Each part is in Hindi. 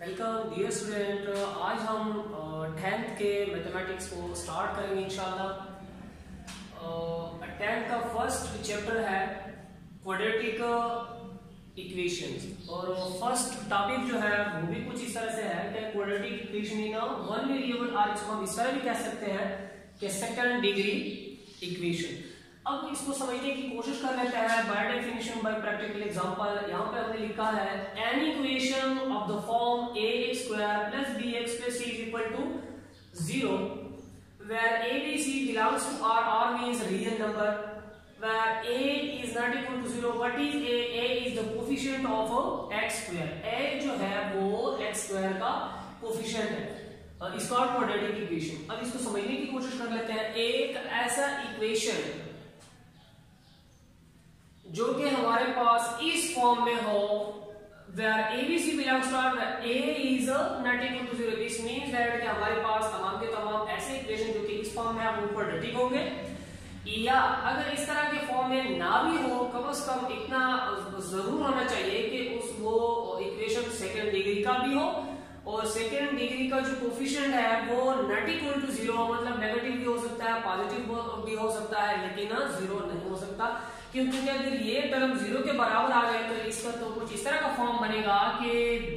Welcome dear student. आज हम 10th के मैथमेटिक्स को स्टार्ट करेंगे इंशाल्लाह। 10th का फर्स्ट चैप्टर है क्वाड्रेटिक इक्वेशंस और फर्स्ट टॉपिक जो है वो भी कुछ इस तरह से है कि quadratic equation in one variable are, इसको हम इस तरह भी कह सकते हैं कि सेकंड डिग्री इक्वेशन। अब इसको समझने की कोशिश कर लेते हैं by definition by practical example. यहाँ पे हमने लिखा है an equation of the form ax² + bx + c = 0 where abc belongs to r means real number where a is not equal to 0. what is a is the coefficient of x²। a जो है वो x² का कोफिशिएंट है। इसका क्वाड्रेटिक इक्वेशन। अब इसको समझने की कोशिश कर लेते हैं। एक ऐसा इक्वेशन जो कि हमारे पास इस फॉर्म में हो where abc belongs to r a is not equal to 0, this means that कि हमारे पास तमाम के तमाम ऐसे इक्वेशन जो कि इस फॉर्म में हम क्वाड्रेटिक होंगे, या अगर इस तरह के फॉर्म में ना भी हो कम से कम इतना जरूर होना चाहिए कि वो इक्वेशन सेकंड डिग्री का भी हो और सेकंड डिग्री का जो कोफिशिएंट है वो नॉट इक्वल टू 0, मतलब नेगेटिव भी हो सकता है, पॉजिटिव भी हो सकता है, लेकिन 0 नहीं हो सकता। क्योंकि अगर ये टर्म 0 के बराबर आ जाए तो इसका तो कुछ इस तरह का फॉर्म बनेगा कि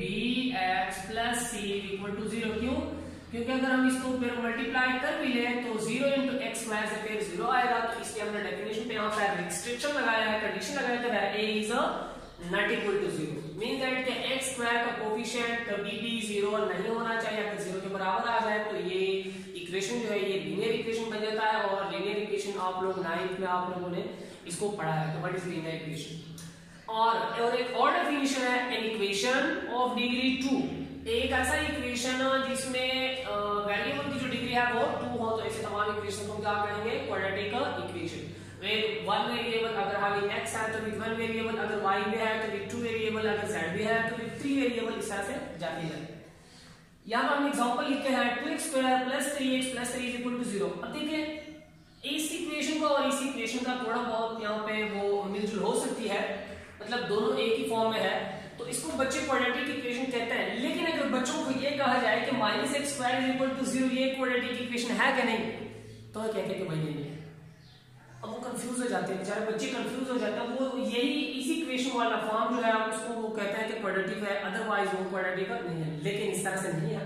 bx + c = 0। क्यों? क्योंकि अगर हम इसको फिर मल्टीप्लाई कर भी लें तो 0 × x² से फिर 0 आएगा। तो इसलिए हमने डेफिनेशन पे यहाँ पर रिस्ट्रिक्शन लगाया है, कंडीशन लगाया है that a is not equal to 0, means that कि x² का कोफिशिएंट कभी भी 0 नहीं होना चाहिए। अगर 0 के बराबर आ जाए तो ये इक्वेशन जो है ये लीनियर इक्वेशन बन जाता है। और लीनियर इक्वेशन आप लोग 9th में आप लोगों ने इसको पढ़ा है। तो व्हाट इज लीनियर इक्वेशन। और एक और डेफिनेशन है एन इक्वेशन ऑफ डिग्री 2, एक ऐसा इक्वेशन जिसमें वेरिएबल की जो डिग्री है वो 2 हो। तो ऐसे तमाम इक्वेशन को क्या कहेंगे? Quadratic equation. वन वेरिएबल अगर हावी x है तो विद वन वेरिएबल, अगर y में है तो विद 2 वेरिएबल, अगर z में है तो विद 3 वेरिएबल, इस तरह से जाती है। यहाँ पर हम एग्जांपल लिखते हैं 2x² + 3x + 3 = 0। अब देखिए इस इक्वेशन को और इस इक्वेशन का थोड़ा बहुत यहाँ पे वो मिलजुल हो सकती है, मतलब दोनों एक ही फॉर्म में है तो इसको बच्चे क्वाड्रेटिक इक्वेशन कहते हैं। लेकिन अगर बच्चों को ये कहा जाए कि -x² = 0 ये क्वाड्रेटिक इक्वेशन है कि नहीं, तो कहते हैं कि भाई नहीं है। अब वो कंफ्यूज हो जाते हैं, बेचारे बच्चे कंफ्यूज हो जाते हैं। वो यही इसी इक्वेशन वाला फॉर्म जो है उसको वो कहते हैं कि क्वाड्रेटिक है, अदरवाइज वो क्वाड्रेटिक नहीं है। लेकिन इस तरह से नहीं है,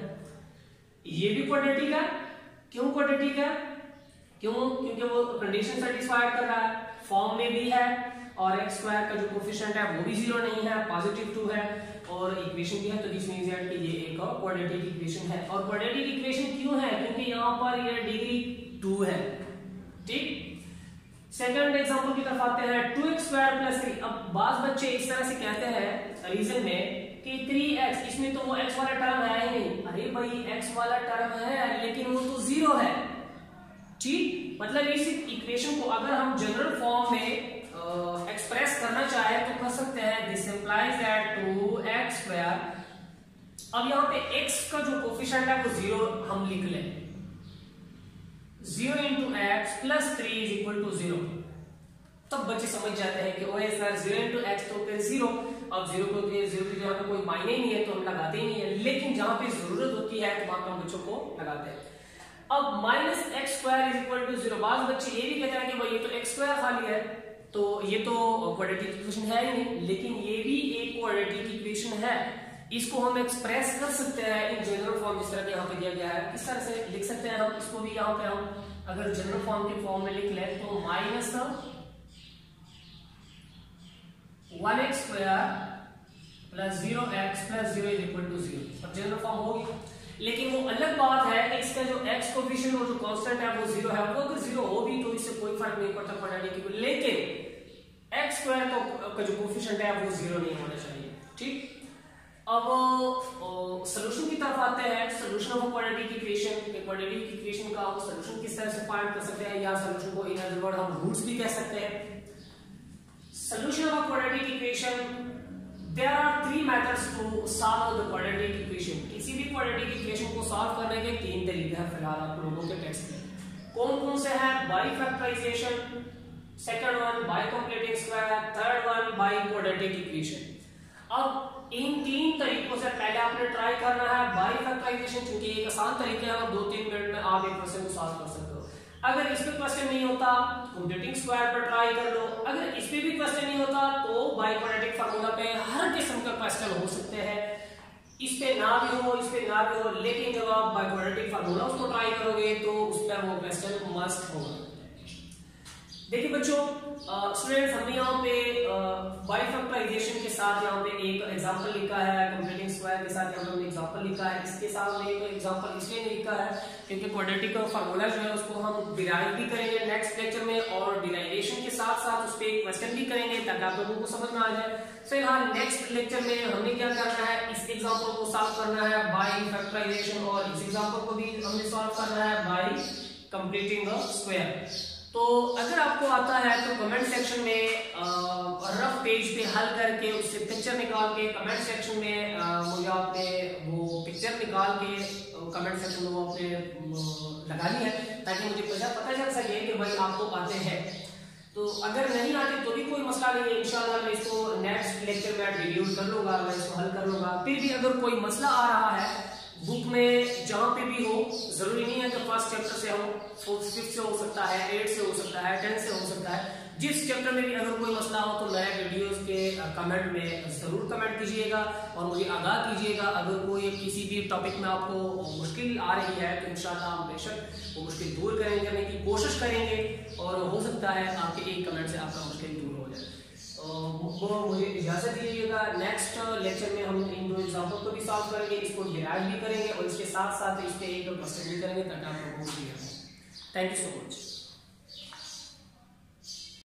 ये भी क्वाड्रेटिक है। क्यों क्वाड्रेटिक है? क्यों? क्योंकि वो कंडीशन सेटिस्फाइड कर रहा है, फॉर्म में भी है और x² का जो कोफिशिएंट है वो भी 0 नहीं है, पॉजिटिव 2 है और इक्वेशन भी है। तो दिस मींस दैट कि ये एक क्वाड्रेटिक इक्वेशन है। और क्वाड्रेटिक इक्वेशन क्यों है? क्योंकि यहाँ पर ये डिग्री 2 है। ठीक। सेकंड एग्जांपल की तरफ आते हैं 2x² + 3। अब बात बच्चे इस तरह से कहते हैं रीजन में कि 3x, इसमें तो वो x वाला टर्म है ही नहीं। अरे भाई x वाला टर्म है लेकिन वो तो 0 है। ठीक, मतलब इस इक्वेशन को अगर हम जनरल फॉर्म में एक्सप्रेस करना चाहे तो कर सकते हैं दिस इंप्लाइज दैट 2x²। अब यहाँ पे x का जो कोफिशिएंट है वो 0 हम लिख लें, 0 × x + 3 = 0। तब बच्चे समझ जाते हैं कि ओए सर 0 × x तो फिर 0। अब 0 को 0 की जगह पे कोई मायने ही नहीं है तो हम लगाते ही नहीं है। लेकिन जहां पे जरूरत होती है तो वहां पे हम बच्चों को लगाते हैं। अब -x² = 0। बाद बच्चे ये भी कहते हैं कि भाई ये तो x² खाली है तो ये तो क्वाड्रेटिक इक्वेशन है ही नहीं। लेकिन ये भी एक क्वाड्रेटिक इक्वेशन है, इसको हम एक्सप्रेस कर सकते हैं इन जनरल फॉर्म जिस तरह के यहाँ पे दिया गया है। किस तरह से लिख सकते हैं हम इसको भी? यहाँ पे हम अगर जनरल फॉर्म के फॉर्म में लिख लें तो -1x² + 0x + 0 = 0। अब जनरल फॉर्म होगी, लेकिन वो अलग बात है कि इसका जो x कोफिशिएंट वो जो कांस्टेंट है वो 0 है। वो अगर 0 हो भी तो इससे कोई फर्क नहीं पड़ता क्वाड्रेटिक, लेकिन x² का जो कोफिशिएंट है वो 0 नहीं होना चाहिए। ठीक। अब सॉल्यूशन की तरफ आते हैं। Solution of quadratic equation. Quadratic equation का हम सॉल्यूशन किस तरह से फाइंड कर सकते हैं, या सॉल्यूशन को इन अदर वर्ड हम रूट्स भी कह सकते हैं। Solution of quadratic equation, there are 3 methods to solve the quadratic equation। किसी भी क्वाड्रेटिक इक्वेशन को सॉल्व करने के 3 तरीके हैं फिलहाल आप लोगों के टेक्स्ट में। कौन कौन से हैं? By factorization, second one by completing square, third one by quadratic equation. अब इन 3 तरीकों से पहले आपने ट्राई करना है बाय फैक्टराइजेशन, क्योंकि एक आसान तरीका है और 2-3 मिनट में आप एक क्वेश्चन को सॉल्व कर सकते हो। अगर इस पे क्वेश्चन नहीं होता कंप्यूटिंग स्क्वायर पर ट्राई कर लो। अगर इस पे भी क्वेश्चन नहीं होता तो बाय क्वाड्रेटिक फार्मूला पे हर किस्म का क्वेश्चन हो सकते हैं। इस पे ना भी हो, इस पे ना भी हो, लेकिन जब आप बाय क्वाड्रेटिक फार्मूला उसको ट्राई करोगे तो उस पर वो क्वेश्चन मस्ट होगा। देखिए बच्चों, स्टूडेंट्स हमने यहाँ पे बाय फैक्टराइजेशन के साथ यहाँ पे एक एग्जांपल लिखा है, कंप्यूटिंग स्क्वायर के साथ यहाँ पे हमने एग्जांपल लिखा है। इसके साथ हमने एक एग्जांपल इसलिए नहीं लिखा है क्योंकि क्वाड्रेटिक फार्मूला जो है उसको हम डिराइव भी करेंगे नेक्स्ट लेक्चर में, और डिराइवेशन के साथ साथ उस पे एक क्वेश्चन भी करेंगे ताकि आप लोगों को समझ में आ जाए। फिलहाल नेक्स्ट लेक्चर में हमने क्या करना है, इस एग्जांपल को सॉल्व करना है बाय फैक्टराइजेशन, और इस एग्जांपल को भी हमने सॉल्व करना है बाय कंप्लीटिंग द स्क्वायर। तो अगर आपको आता है तो कमेंट सेक्शन में रफ पेज पे हल करके उससे पिक्चर निकाल के कमेंट सेक्शन में मुझे आपने वो पिक्चर निकाल के कमेंट सेक्शन में वो आपने लगानी है ताकि मुझे पता चल सके कि भाई आपको आते हैं। तो अगर नहीं आते तो भी कोई मसला नहीं है, इंशाल्लाह मैं इसको नेक्स्ट लेक्चर में रिव्यू कर लूंगा, मैं इसको हल कर लूंगा। फिर भी अगर कोई मसला आ रहा है बुक में जहां पे भी हो, जरूरी नहीं है कि फर्स्ट चैप्टर से हो, 5th से हो सकता है, 8 से हो सकता है, 10 से हो सकता है, जिस चैप्टर में भी अगर कोई मसला हो तो नए वीडियोस के कमेंट में जरूर कमेंट कीजिएगा और मुझे आगाह कीजिएगा। अगर कोई किसी भी टॉपिक में आपको मुश्किल आ रही है तो इंशाल्लाह हम बेशक वो मुश्किल दूर करने की कोशिश करेंगे, और हो सकता है आपके एक कमेंट से आपका मुश्किल दूर हो जाए। वो मुझे इजाजत दीजिएगा। नेक्स्ट लेक्चर में हम इन 2 एग्जांपल को भी सॉल्व करेंगे, इसको डिराइव भी करेंगे और इसके साथ साथ इस पे एक क्वेश्चन भी करेंगे ताकि आप लोगों को क्लियर हो। Thank you so much.